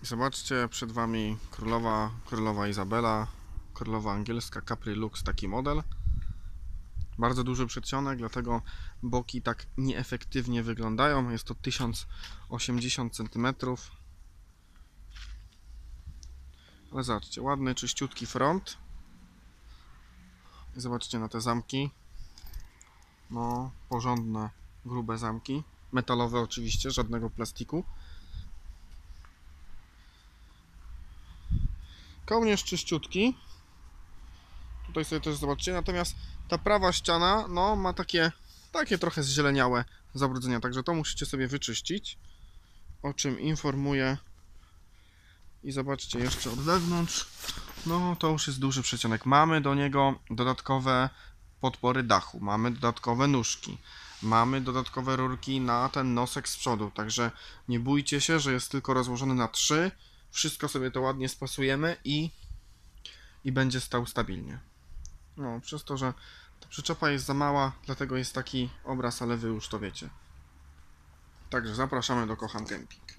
Zobaczcie, przed Wami królowa Izabela, królowa angielska Capri Lux, taki model. Bardzo duży przedsionek, dlatego boki tak nieefektywnie wyglądają. Jest to 1080 cm. Ale zobaczcie, ładny, czyściutki front. I zobaczcie na te zamki. No, porządne, grube zamki. Metalowe oczywiście, żadnego plastiku. Kołnierz czyściutki. Tutaj sobie też zobaczcie, natomiast ta prawa ściana, no, ma takie trochę zzieleniałe zabrudzenia, także to musicie sobie wyczyścić, o czym informuję. I zobaczcie jeszcze od wewnątrz, no to już jest duży przecionek. Mamy do niego dodatkowe podpory dachu, mamy dodatkowe nóżki, mamy dodatkowe rurki na ten nosek z przodu, także nie bójcie się, że jest tylko rozłożony na 3. Wszystko sobie to ładnie spasujemy i będzie stał stabilnie. No, przez to, że ta przyczepa jest za mała, dlatego jest taki obraz, ale wy już to wiecie. Także zapraszamy do Kocham Camping.